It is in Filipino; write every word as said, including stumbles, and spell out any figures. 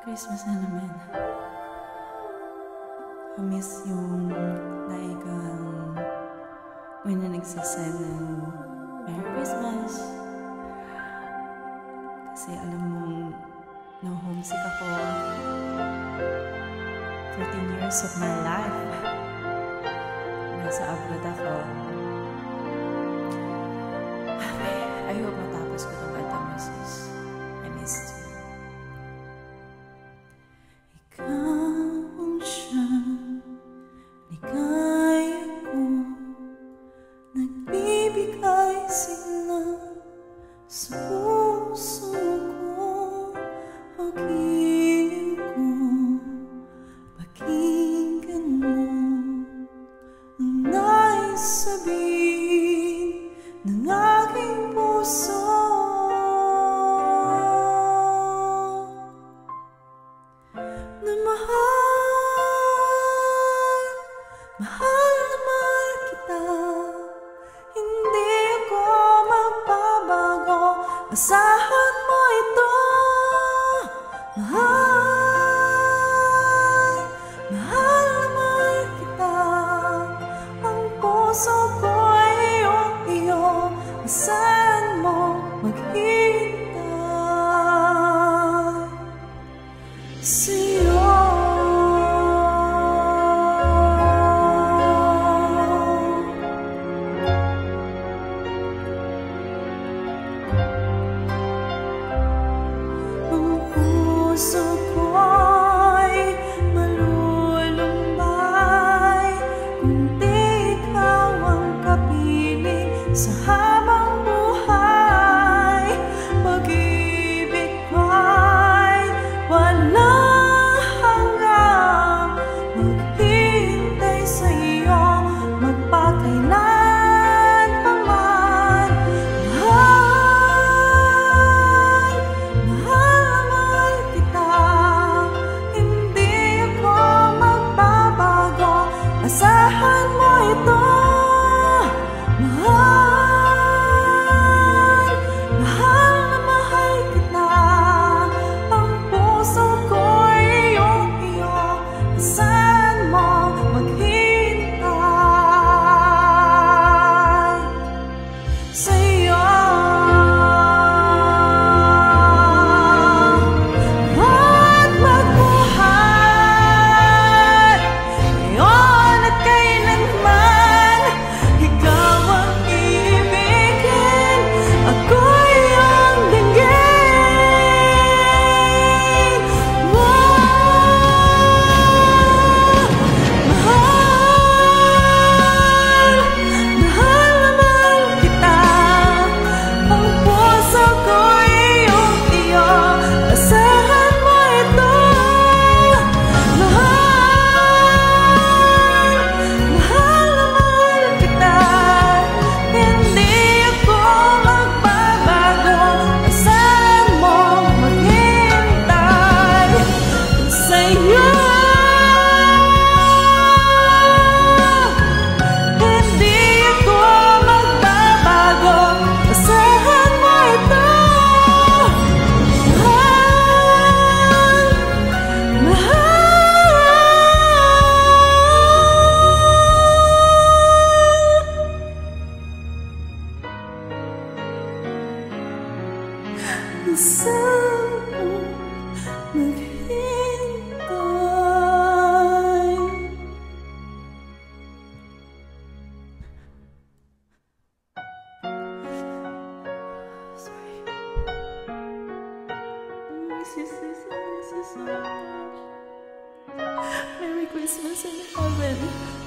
Christmas na naman. I-miss yung like um, when na nagsasend ng Merry Christmas. Kasi alam mong na-homesick ako. thirteen years of my life. Nasa abroad ako. I hope matapos ko itong kanta mo, sis. I missed you. Ikaw ang siyang ligaya ko, nagbibigay sigla sa puso ko. Pag-ibig ko, pakinggan mo ang nais sabihin ng aking puso. Na mahal, mahal na mahal kita. Hindi ako magbabago, asahan mo ito. Mahal, mahal na mahal kita. Ang puso ko ay iyong iyo, asahan mo maghihintay sa'yo. Ang puso ko'y malulumbay kung di ikaw ang kapiling sa habang buhay. Pag-ibig ko'y walang hanggang, maghihintay sa iyo magpakailan pa man. Mahal, mahal na mahal kita. Hindi ako magbabago, asahan mo ito. Mahal, mahal na mahal kita. Ang puso ko'y iyong iyo, asahan mo maghihintay sa'yo. At magbuhay ngayon at kailanman. Ikaw ang ibigin, ako'y iyong dinggin. Mahal, mahal na mahal kita. Ang puso ko'y iyong iyo, asahan mo ito. Mahal, mahal na mahal kita. Hindi ako magbabago, asahan mo maghintay sa'yo. Hindi ako magbabago, asahan mo ito. Mahal, mahal. Asahan mo maghintay. Sorry. Miss you, sis. I miss you so much. Merry Christmas in heaven.